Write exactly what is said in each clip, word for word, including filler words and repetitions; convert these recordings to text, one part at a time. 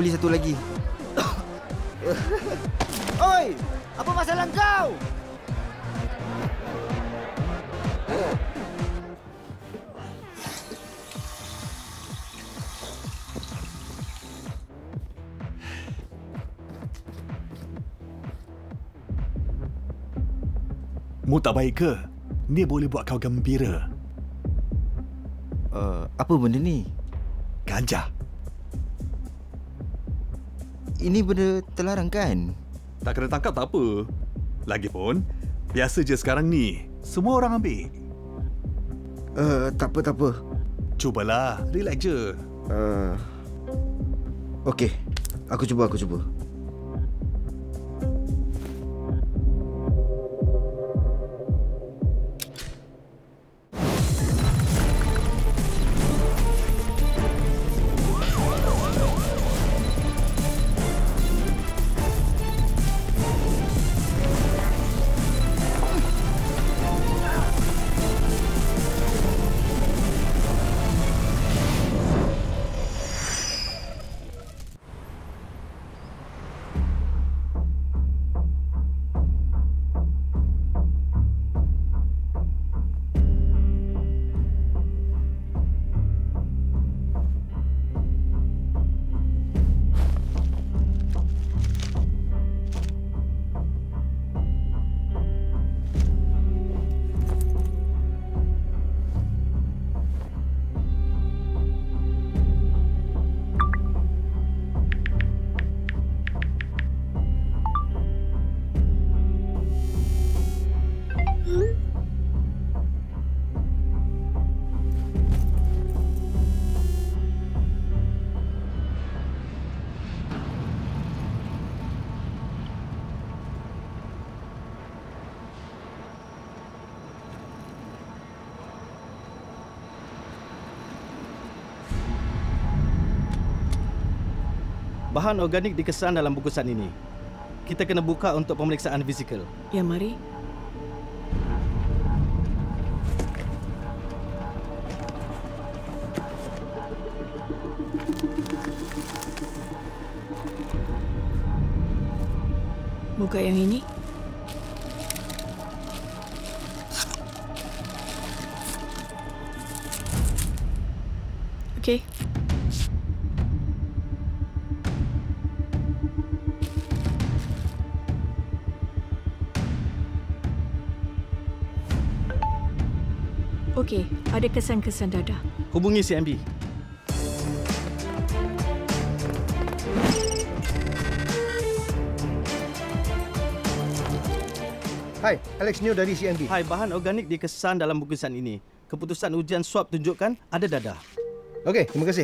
beli satu lagi. Oi, apa masalah kau? Mu tak baik ke? Ni boleh buat kau gembira. Uh, apa benda ni? Ganja. Ini benda terlarang kan? Tak kena tangkap tak apa. Lagipun, biasa je sekarang ni. Semua orang ambil. Uh, tak apa, tak apa. Cubalah, relax je. Uh, Okey, aku cuba, aku cuba. Bahan organik dikesan dalam bungkusan ini. Kita kena buka untuk pemeriksaan fizikal. Ya, mari. Buka yang ini. Okey. Okey, ada kesan-kesan dadah. Hubungi C M B. Hai, Alex Neo dari C M B. Hai, bahan organik dikesan dalam bungkusan ini. Keputusan ujian swab tunjukkan ada dadah. Okey, terima kasih.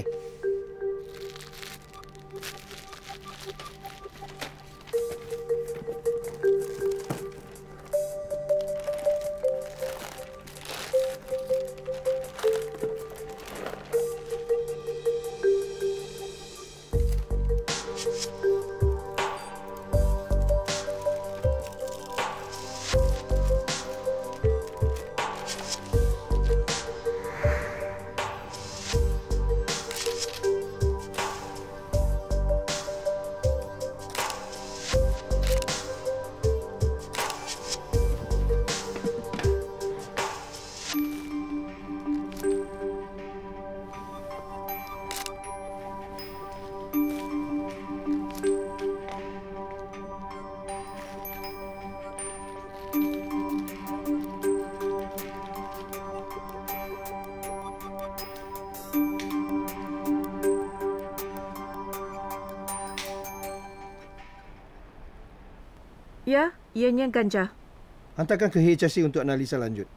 Ya, ianya ganja. Hantarkan ke H R C untuk analisa lanjut.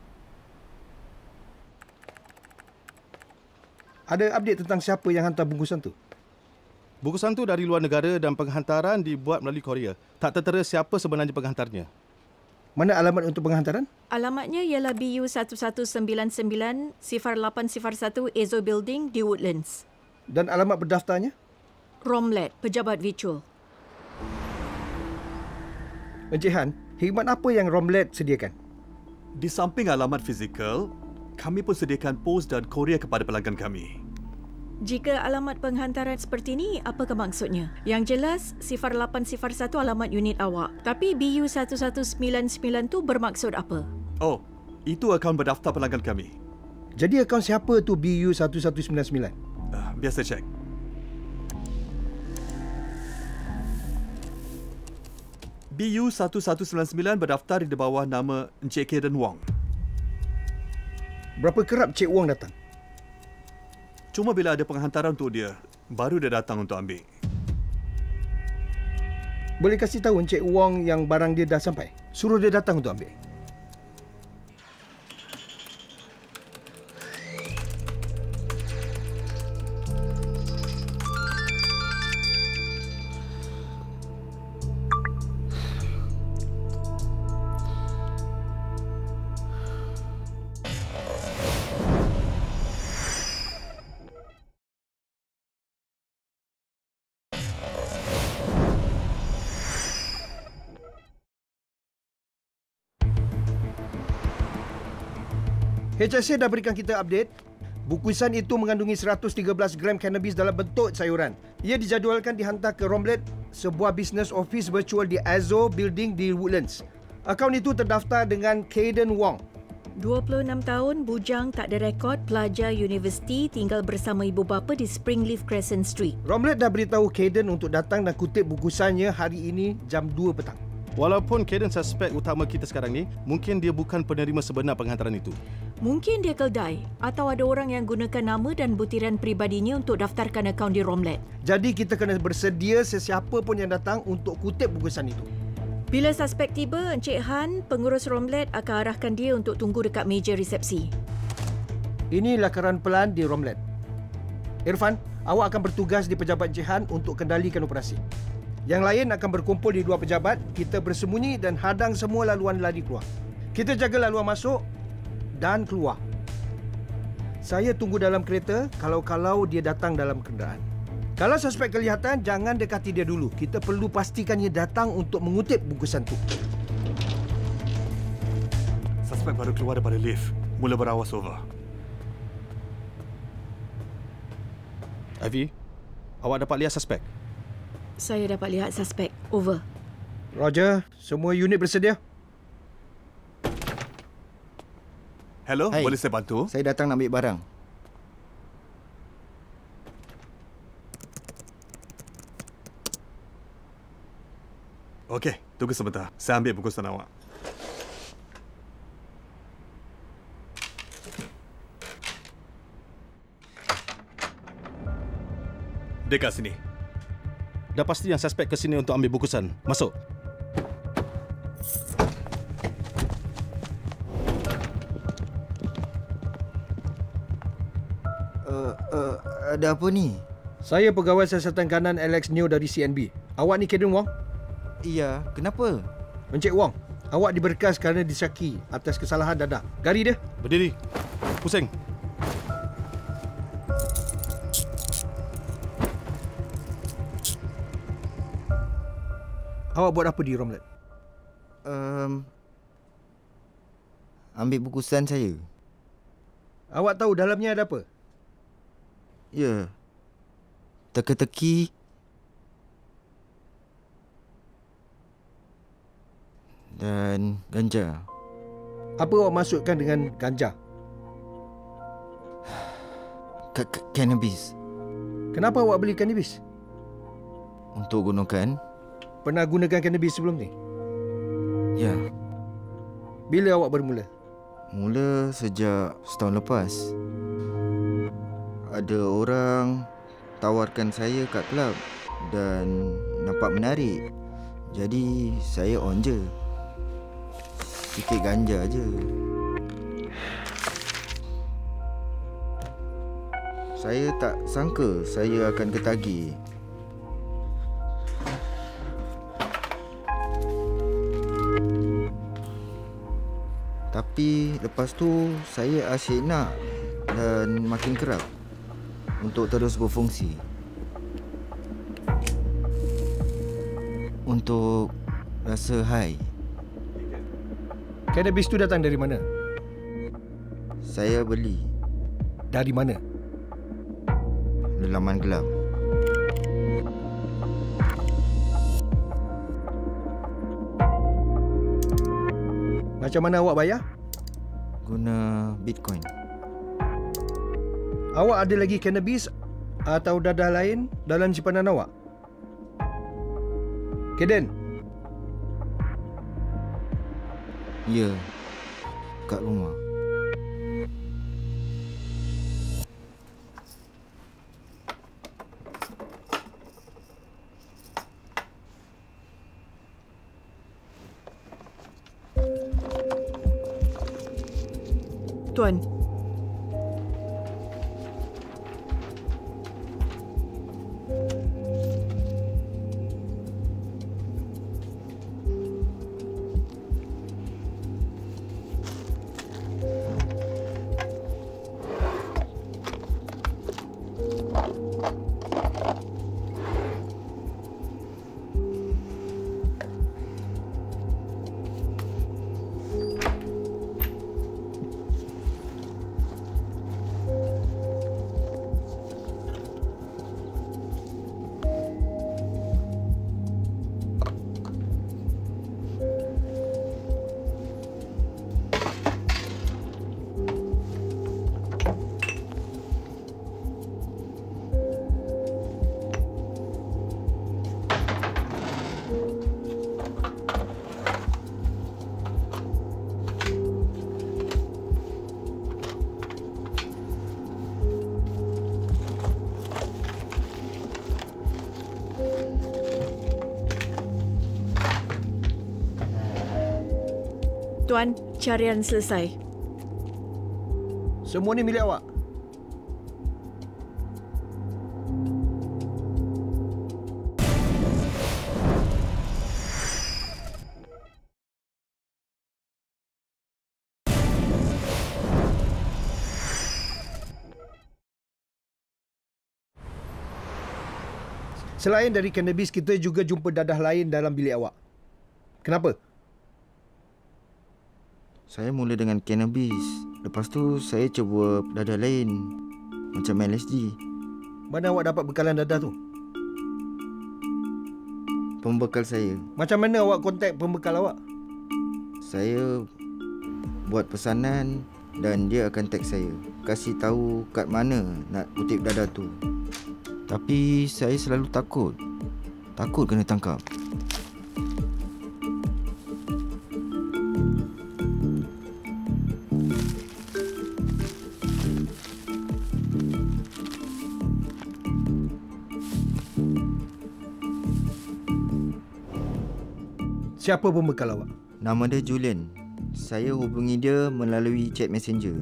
Ada update tentang siapa yang hantar bungkusan tu? Bungkusan tu dari luar negara dan penghantaran dibuat melalui Korea. Tak tertera siapa sebenarnya penghantarnya. Mana alamat untuk penghantaran? Alamatnya ialah B U satu satu sembilan sembilan lapan kosong satu Ezo Building di Woodlands. Dan alamat berdaftarnya? Romlet, pejabat virtual. Encik Han, khidmat apa yang Romlet sediakan? Di samping alamat fizikal, kami pun sediakan pos dan kurier kepada pelanggan kami. Jika alamat penghantaran seperti ini, apakah maksudnya? Yang jelas, sifar lapan sifar satu alamat unit awak. Tapi B U satu satu sembilan sembilan tu bermaksud apa? Oh, itu akaun berdaftar pelanggan kami. Jadi akaun siapa tu B U satu satu sembilan sembilan? Uh, biar saya cek. B U satu satu sembilan sembilan berdaftar di bawah nama Encik Kaden Wong. Berapa kerap Cik Wong datang? Cuma bila ada penghantaran untuk dia, baru dia datang untuk ambil. Boleh kasih tahu Encik Wong yang barang dia dah sampai? Suruh dia datang untuk ambil. H S A dah berikan kita update. Bungkusan itu mengandungi seratus tiga belas gram cannabis dalam bentuk sayuran. Ia dijadualkan dihantar ke Romlet, sebuah business office virtual di Azo Building di Woodlands. Akaun itu terdaftar dengan Kaden Wong. dua puluh enam tahun, bujang, tak ada rekod, pelajar universiti, tinggal bersama ibu bapa di Springleaf Crescent Street. Romlet dah beritahu Kaden untuk datang dan kutip bungkusannya hari ini jam dua petang. Walaupun Kaden suspek utama kita sekarang ni, mungkin dia bukan penerima sebenar penghantaran itu. Mungkin dia keldai atau ada orang yang gunakan nama dan butiran peribadinya untuk daftarkan akaun di Romlet. Jadi kita kena bersedia sesiapa pun yang datang untuk kutip bungkusan itu. Bila suspek tiba, Encik Han, pengurus Romlet akan arahkan dia untuk tunggu dekat meja resepsi. Ini lakaran pelan di Romlet. Irfan, awak akan bertugas di pejabat Encik Han untuk kendalikan operasi. Yang lain akan berkumpul di dua pejabat, kita bersembunyi dan hadang semua laluan lari keluar. Kita jaga laluan masuk dan keluar. Saya tunggu dalam kereta kalau-kalau dia datang dalam kenderaan. Kalau suspek kelihatan, jangan dekati dia dulu. Kita perlu pastikan dia datang untuk mengutip bungkusan tu. Suspek baru keluar daripada lift. Mula berawas over. Ivy, awak dapat lihat suspek? Saya dapat lihat suspek. Over. Roger, semua unit bersedia? Hello, Hai. boleh saya bantu? Saya datang nak ambil barang. Okey, tunggu sebentar. Saya ambil bungkusan awak. Dekat sini. Dah pasti yang suspek ke sini untuk ambil bungkusan. Masuk. Uh, uh, ada apa ni? Saya pegawai siasatan kanan Alex Neo dari C N B. Awak ni Kaden Wong? Iya, kenapa? Encik Wong, awak diberkas kerana disyaki atas kesalahan dadah. Gari dia. Berdiri. Pusing. Awak buat apa di Romlet? Um, ambil bungkusan saya. Awak tahu dalamnya ada apa? Ya. Teka-teki. Dan ganja. Apa awak maksudkan dengan ganja? K- k- cannabis. Kenapa awak beli cannabis? Untuk gunakan. Pernah gunakan cannabis sebelum ni? Ya. Bila awak bermula? Mula sejak setahun lepas. Ada orang tawarkan saya kat kelab dan nampak menarik. Jadi saya on je. Sikit ganja je. Saya tak sangka saya akan ketagih. Tapi lepas tu saya asyik nak dan makin kerap untuk terus berfungsi. Untuk rasa high. Cannabis tu datang dari mana? Saya beli Dari mana? lelaman gelap. Macam mana awak bayar? Guna Bitcoin. Awak ada lagi cannabis atau dadah lain dalam simpanan awak? Kaden, Ya, kat rumah. Tuan, Tuan, carian selesai. semua ni milik awak. Selain dari cannabis, kita juga jumpa dadah lain dalam bilik awak. Kenapa? Saya mula dengan cannabis. Lepas tu saya cuba dadah lain macam L S D. Mana awak dapat bekalan dadah tu? Pembekal saya. Macam mana awak kontak pembekal awak? Saya buat pesanan dan dia akan tag saya, kasih tahu kat mana nak kutip dadah tu. Tapi saya selalu takut. Takut kena tangkap. Siapa pembekal awak? Nama dia Julian. Saya hubungi dia melalui chat messenger.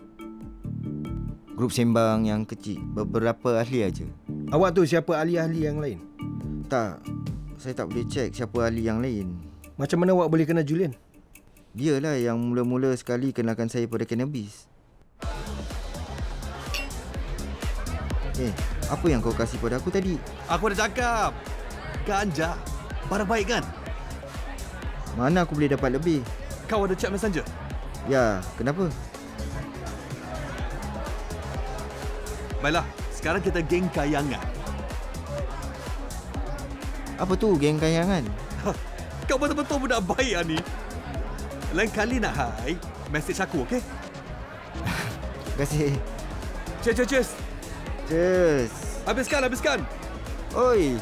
Grup sembang yang kecil, beberapa ahli aja. Awak tu siapa ahli-ahli yang lain? Tak, saya tak boleh check siapa ahli yang lain. Macam mana awak boleh kenal Julian? Dialah yang mula-mula sekali kenalkan saya pada cannabis. Eh, apa yang kau kasih pada aku tadi? Aku dah cakap. Ganja. Barang baik kan? Mana aku boleh dapat lebih? Kau ada chat messenger? Ya, kenapa? Baiklah, sekarang kita geng kayangan. Apa tu geng kayangan? Kau betul-betul budak baik lah ni. Lain kali nak hai, message aku, okey? Terima kasih. Cheers, cheers, cheers. Cheers. Habiskan, habiskan. Oi.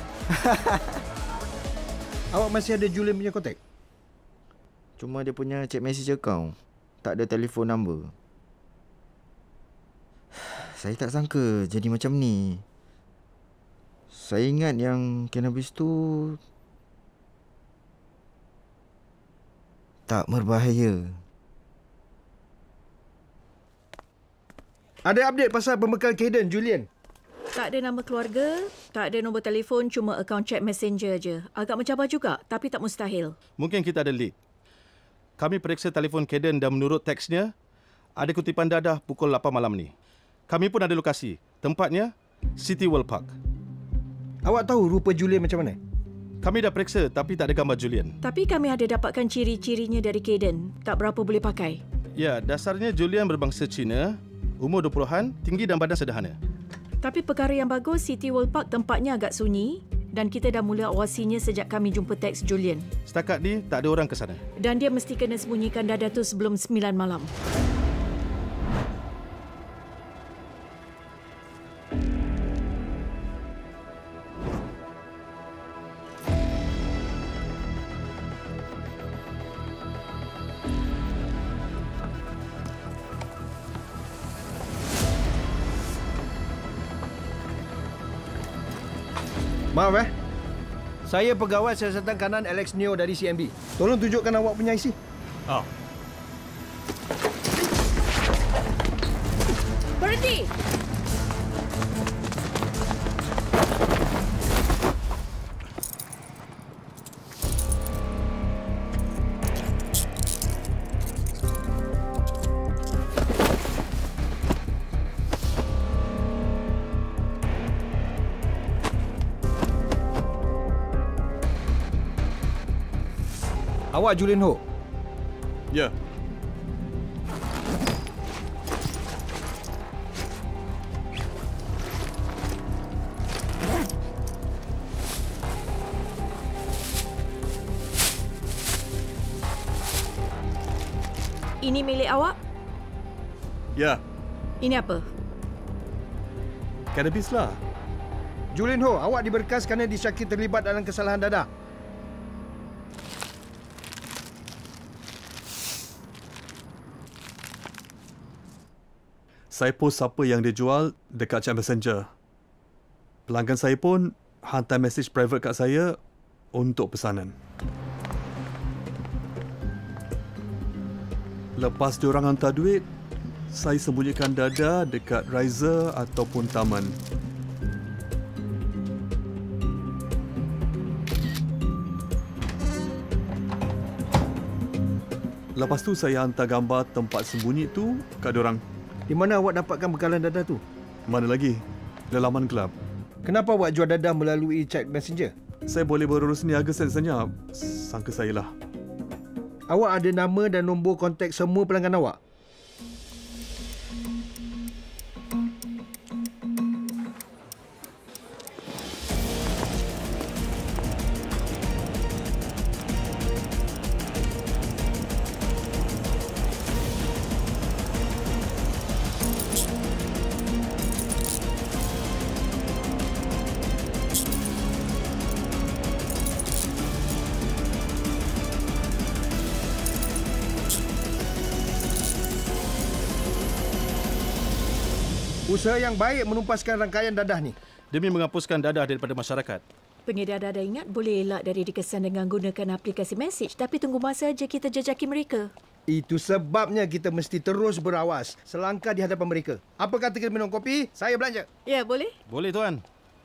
Awak masih ada Julian punya kontak? Cuma dia punya chat message account. Tak ada telefon number. Saya tak sangka jadi macam ni. Saya ingat yang cannabis tu tak berbahaya. Ada update pasal pembekal Kaden, Julian? Tak ada nama keluarga, tak ada nombor telefon, cuma akaun chat messenger je. Agak mencabar juga, tapi tak mustahil. Mungkin kita ada lead. Kami periksa telefon Kaden dan menurut teksnya, ada kutipan dadah pukul lapan malam ni. Kami pun ada lokasi. Tempatnya, City World Park. Awak tahu rupa Julian macam mana? Kami dah periksa tapi tak ada gambar Julian. Tapi kami ada dapatkan ciri-cirinya dari Kaden. Tak berapa boleh pakai. Ya, dasarnya Julian berbangsa Cina, umur dua puluhan, tinggi dan badan sederhana. Tapi perkara yang bagus, City World Park tempatnya agak sunyi dan kita dah mula awasinya sejak kami jumpa teks Julian. Setakat ni tak ada orang ke sana. Dan dia mesti kena sembunyikan Dada tu sebelum sembilan malam. Maaf eh. Saya pegawai siasatan kanan Alex Neo dari C N B. Tolong tunjukkan awak punya I C. Ah, Berhenti! Awak Julian Ho. ya. Ini milik awak? Ya, Ini apa? cannabis lah. Julian Ho, awak diberkas kerana disyaki terlibat dalam kesalahan dadah. Saya post siapa yang dia jual dekat chat messenger. Pelanggan saya pun hantar message private kat saya untuk pesanan. Lepas diorang hantar duit, saya sembunyikan Dada dekat Riser ataupun taman. Lepas tu saya hantar gambar tempat sembunyi tu kat diorang. Di mana awak dapatkan bekalan dadah tu? Mana lagi? Laman kelab. Kenapa awak jual dadah melalui chat messenger? Saya boleh berurus niaga senyap. Sangka saya lah. Awak ada nama dan nombor kontak semua pelanggan awak? Usaha yang baik menumpaskan rangkaian dadah ni. Demi menghapuskan dadah daripada masyarakat. Pengedar dadah ingat boleh elak dari dikesan dengan gunakan aplikasi message, tapi tunggu masa aja kita jejaki mereka. Itu sebabnya kita mesti terus berawas selangkah di hadapan mereka. Apa kata kita minum kopi? Saya belanja. Ya, boleh? Boleh tuan.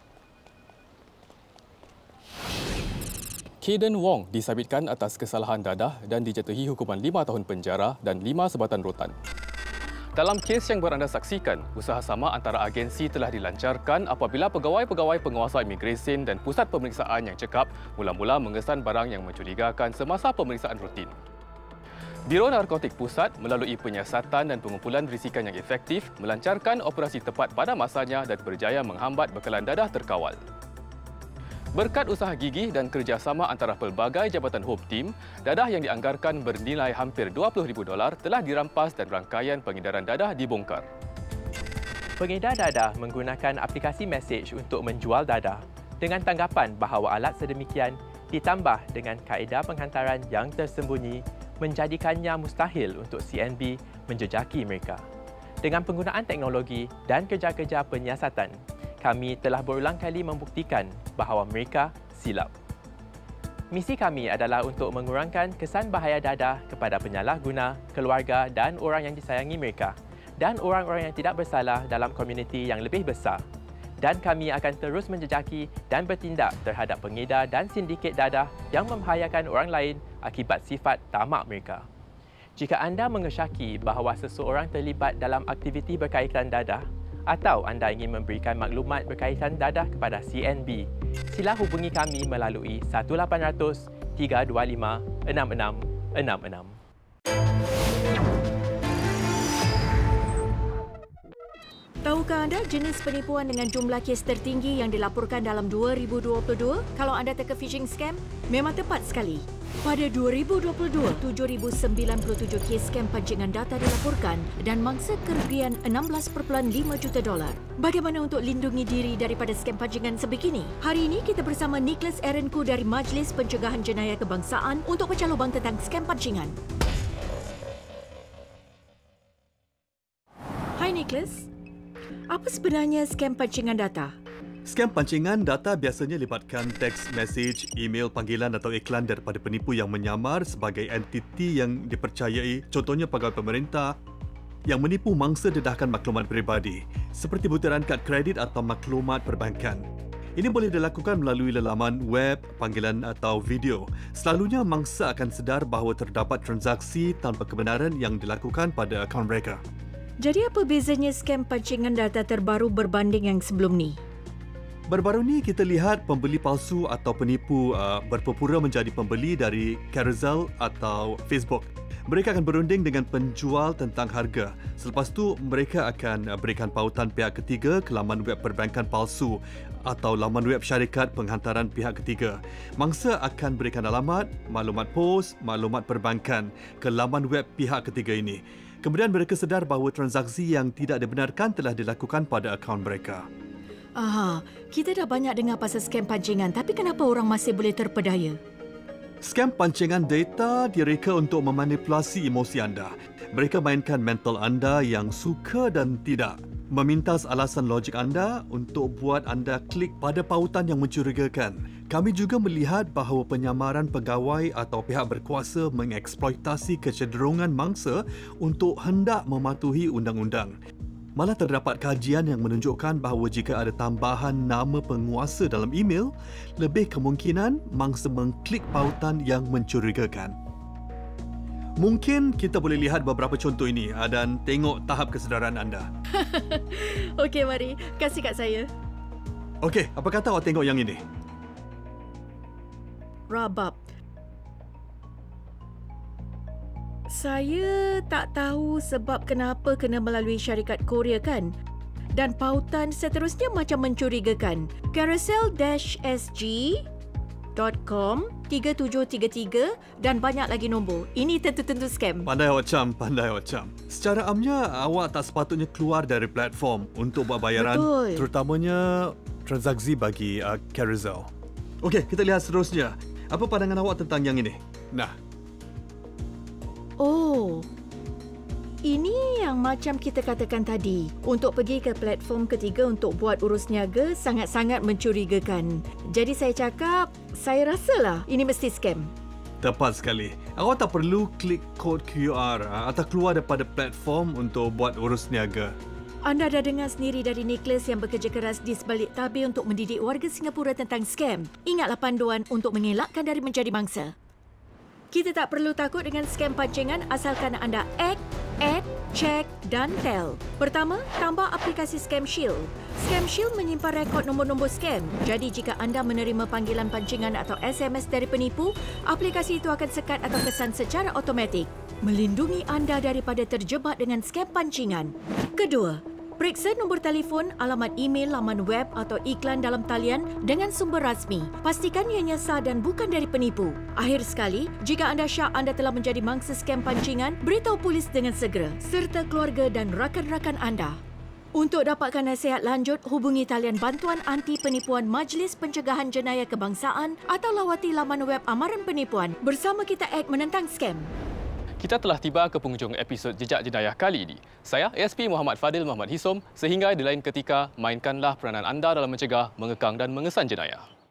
Kaden Wong disabitkan atas kesalahan dadah dan dijatuhi hukuman lima tahun penjara dan lima sebatan rotan. Dalam kes yang beranda saksikan, usaha sama antara agensi telah dilancarkan apabila pegawai-pegawai penguasa imigresen dan pusat pemeriksaan yang cekap mula-mula mengesan barang yang mencurigakan semasa pemeriksaan rutin. Biro Narkotik Pusat melalui penyiasatan dan pengumpulan risikan yang efektif melancarkan operasi tepat pada masanya dan berjaya menghambat bekalan dadah terkawal. Berkat usaha gigih dan kerjasama antara pelbagai jabatan Home Team, dadah yang dianggarkan bernilai hampir dua puluh ribu dolar telah dirampas dan rangkaian pengedaran dadah dibongkar. Pengedar dadah menggunakan aplikasi mesej untuk menjual dadah dengan tanggapan bahawa alat sedemikian ditambah dengan kaedah penghantaran yang tersembunyi menjadikannya mustahil untuk C N B menjejaki mereka. Dengan penggunaan teknologi dan kerja-kerja penyiasatan, kami telah berulang kali membuktikan bahawa mereka silap. Misi kami adalah untuk mengurangkan kesan bahaya dadah kepada penyalahguna, keluarga dan orang yang disayangi mereka dan orang-orang yang tidak bersalah dalam komuniti yang lebih besar. Dan kami akan terus menjejaki dan bertindak terhadap pengedar dan sindiket dadah yang membahayakan orang lain akibat sifat tamak mereka. Jika anda mengesyaki bahawa seseorang terlibat dalam aktiviti berkaitan dadah, atau anda ingin memberikan maklumat berkaitan dadah kepada C N B, sila hubungi kami melalui one eight hundred, three two lima, six enam enam enam enam. Tahukah anda jenis penipuan dengan jumlah kes tertinggi yang dilaporkan dalam dua ribu dua puluh dua? Kalau anda teka phishing scam, memang tepat sekali. Pada dua ribu dua puluh dua, tujuh ribu sembilan puluh tujuh kes scam pancingan data dilaporkan dan mangsa kerugian enam belas perpuluhan lima juta dolar. Bagaimana untuk lindungi diri daripada scam pancingan sebegini? Hari ini kita bersama Nicholas Aaronku dari Majlis Pencegahan Jenayah Kebangsaan untuk pecah lubang tentang scam pancingan. Hai Nicholas. Apa sebenarnya scam pancingan data? Scam pancingan data biasanya libatkan teks mesej, email, panggilan atau iklan daripada penipu yang menyamar sebagai entiti yang dipercayai, contohnya pegawai pemerintah, yang menipu mangsa dedahkan maklumat peribadi, seperti butiran kad kredit atau maklumat perbankan. Ini boleh dilakukan melalui laman web, panggilan atau video. Selalunya mangsa akan sedar bahawa terdapat transaksi tanpa kebenaran yang dilakukan pada akaun mereka. Jadi apa bezanya scam pancingan data terbaru berbanding yang sebelum ni? Baru-baru ni kita lihat pembeli palsu atau penipu uh, berpura-pura menjadi pembeli dari Carousel atau Facebook. Mereka akan berunding dengan penjual tentang harga. Selepas tu, mereka akan uh, berikan pautan pihak ketiga ke laman web perbankan palsu atau laman web syarikat penghantaran pihak ketiga. Mangsa akan berikan alamat, maklumat pos, maklumat perbankan ke laman web pihak ketiga ini. Kemudian mereka sedar bahawa transaksi yang tidak dibenarkan telah dilakukan pada akaun mereka. Aha, kita dah banyak dengar pasal scam pancingan, tapi kenapa orang masih boleh terpedaya? Scam pancingan data direka untuk memanipulasi emosi anda. Mereka mainkan mental anda yang suka dan tidak. Memintas alasan logik anda untuk buat anda klik pada pautan yang mencurigakan. Kami juga melihat bahawa penyamaran pegawai atau pihak berkuasa mengeksploitasi kecenderungan mangsa untuk hendak mematuhi undang-undang. Malah terdapat kajian yang menunjukkan bahawa jika ada tambahan nama penguasa dalam email, lebih kemungkinan mangsa mengklik pautan yang mencurigakan. Mungkin kita boleh lihat beberapa contoh ini dan tengok tahap kesedaran anda. Okey, mari. Kasih kat saya. Okey, apa kata awak tengok yang ini? Rabab. Saya tak tahu sebab kenapa kena melalui syarikat Korea kan? Dan pautan seterusnya macam mencurigakan. carousel S G dot com tiga tujuh tiga tiga dan banyak lagi nombor. Ini tentu-tentu scam. Pandai awak cam, pandai awak cam. Secara amnya, awak tak sepatutnya keluar dari platform untuk buat bayaran. Betul. Terutamanya transaksi bagi uh, Carousel. Okey, kita lihat seterusnya. Apa pandangan awak tentang yang ini? Nah. Oh, ini yang macam kita katakan tadi. Untuk pergi ke platform ketiga untuk buat urus niaga sangat-sangat mencurigakan. Jadi saya cakap, saya rasalah ini mesti scam. Tepat sekali. Awak tak perlu klik kod Q R atau keluar daripada platform untuk buat urus niaga. Anda dah dengar sendiri dari Nicholas yang bekerja keras di sebalik tabir untuk mendidik warga Singapura tentang scam. Ingatlah panduan untuk mengelakkan dari menjadi mangsa. Kita tak perlu takut dengan scam pancingan asalkan anda act, add, check dan tell. Pertama, tambah aplikasi Scam Shield. Scam Shield menyimpan rekod nombor-nombor scam. Jadi jika anda menerima panggilan pancingan atau S M S dari penipu, aplikasi itu akan sekat atau kesan secara automatik, melindungi anda daripada terjebak dengan scam pancingan. Kedua, periksa nombor telefon, alamat email, laman web atau iklan dalam talian dengan sumber rasmi. Pastikan ianya sah dan bukan dari penipu. Akhir sekali, jika anda syak anda telah menjadi mangsa scam pancingan, beritahu polis dengan segera serta keluarga dan rakan-rakan anda. Untuk dapatkan nasihat lanjut, hubungi talian bantuan anti penipuan Majlis Pencegahan Jenayah Kebangsaan atau lawati laman web amaran penipuan. Bersama kita act menentang scam. Kita telah tiba ke penghujung episod Jejak Jenayah kali ini. Saya, A S P Muhammad Fadil Muhammad Hisom, sehingga di lain ketika, mainkanlah peranan anda dalam mencegah, mengekang dan mengesan jenayah.